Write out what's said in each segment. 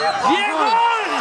¡Bien, gol!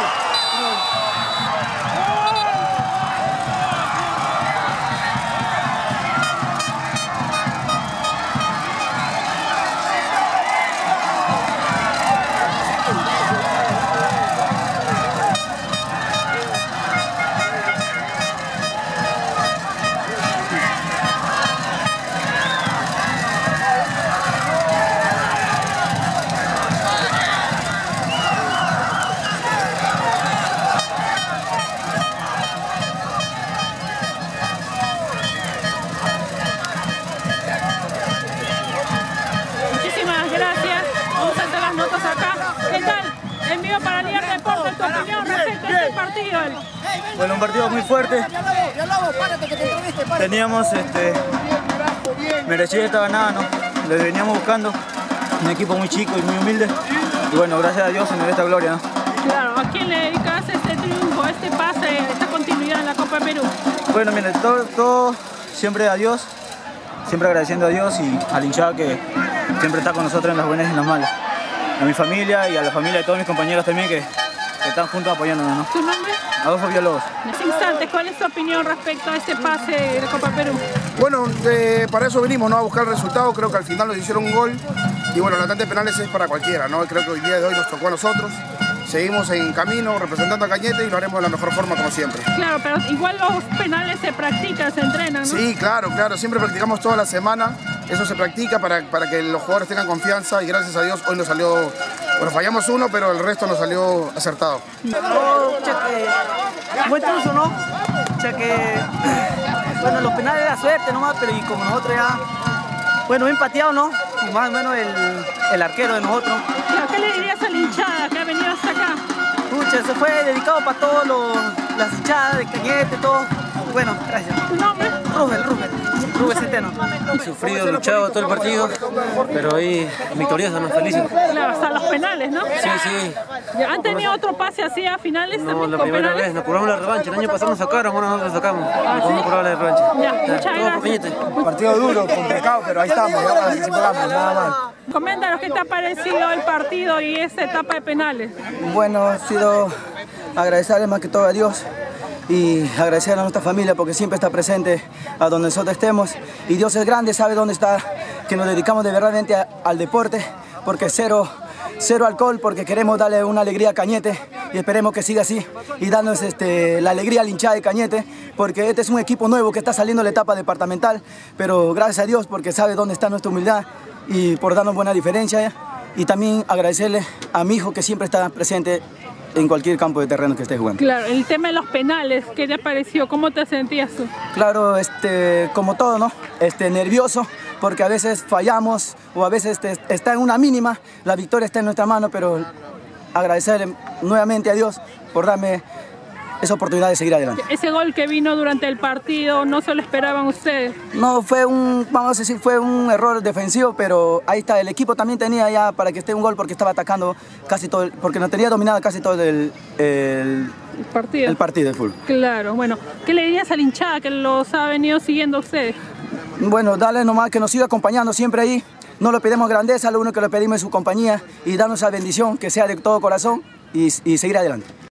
Envío para Líder Deportes, tu opinión respecto a este partido. Bueno, un partido muy fuerte. Teníamos, merecía esta ganada, ¿no? Le veníamos buscando, un equipo muy chico y muy humilde. Y bueno, gracias a Dios se me dio esta gloria, ¿no? Claro, ¿a quién le dedicas este triunfo, este pase, esta continuidad en la Copa Perú? Bueno, mire, todo siempre a Dios, siempre agradeciendo a Dios y al hinchada que siempre está con nosotros en las buenas y en las malas. A mi familia y a la familia de todos mis compañeros también que están juntos apoyándonos, ¿no? ¿Tu nombre? Adolfo Villalobos. En este instante, ¿cuál es tu opinión respecto a este pase de Copa Perú? Bueno, para eso venimos, ¿no? A buscar el resultado. Creo que al final nos hicieron un gol y bueno, la tanda de penales es para cualquiera, ¿no? Creo que el día de hoy nos tocó a nosotros. Seguimos en camino representando a Cañete y lo haremos de la mejor forma como siempre. Claro, pero igual los penales se practican, se entrenan, ¿no? Sí, claro, siempre practicamos toda la semana. Eso se practica para que los jugadores tengan confianza y gracias a Dios hoy nos salió, bueno, fallamos uno, pero el resto nos salió acertado. Buen triunfo, ¿no? Bueno, los penales de la suerte nomás, pero y como nosotros ya, bueno, bien pateado, ¿no? Y más o menos el arquero de nosotros. ¿Qué le dirías a la hinchada que ha venido hasta acá? Pucha, se fue dedicado para todas las hinchadas de Cañete, todo. Bueno, gracias. ¿Tu nombre? Rubén Centeno. Sufrido, luchado todo el partido, pero hoy victorioso, ¿no? Felices. Claro, hasta los penales, ¿no? Sí. ¿Han tenido otro pase así a finales? No, la primera vez, nos cobramos la revancha. El año pasado nos sacaron, ahora nosotros sacamos. Nos podemos cobrar la revancha. Ya, muchas todo gracias. Partido duro, complicado, pero ahí estamos, ya participamos, nada más. Coméntanos qué te ha parecido el partido y esta etapa de penales. Bueno, ha sido agradecerle más que todo a Dios y agradecer a nuestra familia porque siempre está presente a donde nosotros estemos. Y Dios es grande, sabe dónde está, que nos dedicamos de verdadmente al deporte, porque cero alcohol, porque queremos darle una alegría a Cañete y esperemos que siga así y darnos la alegría al hinchada de Cañete, porque este es un equipo nuevo que está saliendo de la etapa departamental, pero gracias a Dios porque sabe dónde está nuestra humildad y por darnos buena diferencia. Y también agradecerle a mi hijo que siempre está presente en cualquier campo de terreno que esté jugando. Claro, el tema de los penales, ¿qué te pareció? ¿Cómo te sentías tú? Claro, como todo, ¿no? Nervioso, porque a veces fallamos o a veces está en una mínima, la victoria está en nuestra mano, pero agradecerle nuevamente a Dios por darme esa oportunidad de seguir adelante. Ese gol que vino durante el partido, ¿no se lo esperaban ustedes? No, vamos a decir, fue un error defensivo, pero ahí está, el equipo también tenía ya para que esté un gol porque estaba atacando casi todo, porque no tenía dominado casi todo el partido de fútbol. Claro, bueno, ¿qué le dirías al hinchada que los ha venido siguiendo a ustedes? Bueno, darle nomás que nos siga acompañando siempre ahí. No le pedimos grandeza, lo único que le pedimos es su compañía y darnos esa bendición que sea de todo corazón y seguir adelante.